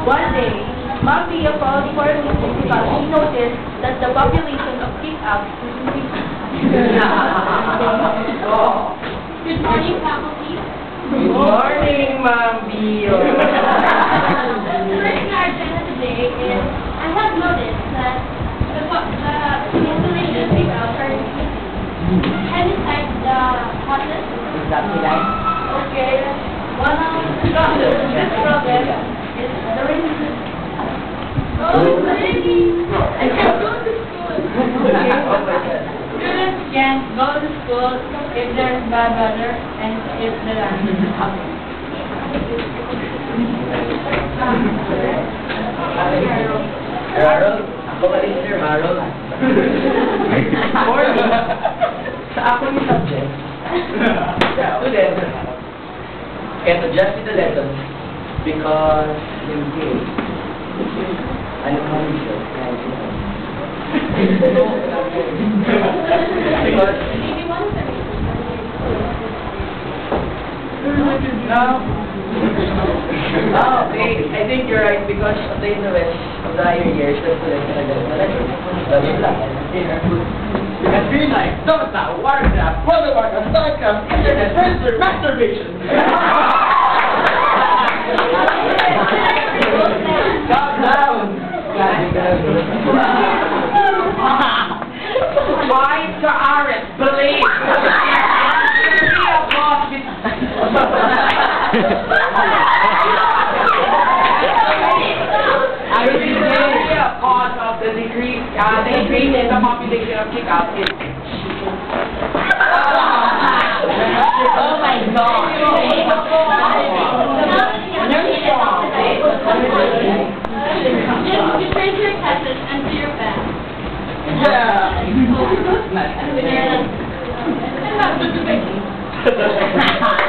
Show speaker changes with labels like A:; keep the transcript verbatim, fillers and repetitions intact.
A: One day, Ma'am Pia called for a meeting because she noticed that the population of kick-outs is increasing.
B: Good morning, faculty.
C: Good morning, Ma'am Pia.
B: The first thing our agenda today is, I have noticed that the, the installation of kick-outs are increasing. Can you type the process?
C: Exactly like.
A: Okay, one of the causes of this problem is the rain.
B: Oh, it's raining. I can't go to school.
A: Students can't go to school if there's bad weather and if the land is up.
C: Harold, ako ka rin sir, Harold. Morning. Sa ako ni subject, students can adjust with the lessons because in case, ano ka rin siya? Because no. Oh, okay. I think you're right because of the interest of the higher years, the students can adjust the lessons. That's lang.
D: Because green light, thermostat, watercraft, weathermarker, starcraft, internet, register, masturbation.
C: Calm down.
D: Why to Aris, believe. Be a boss with... I will be a cause of the decrease, uh, the increase in the population of kick-out is... Oh my God.
B: Just return to your classes and to your bed.
D: Yeah.
B: And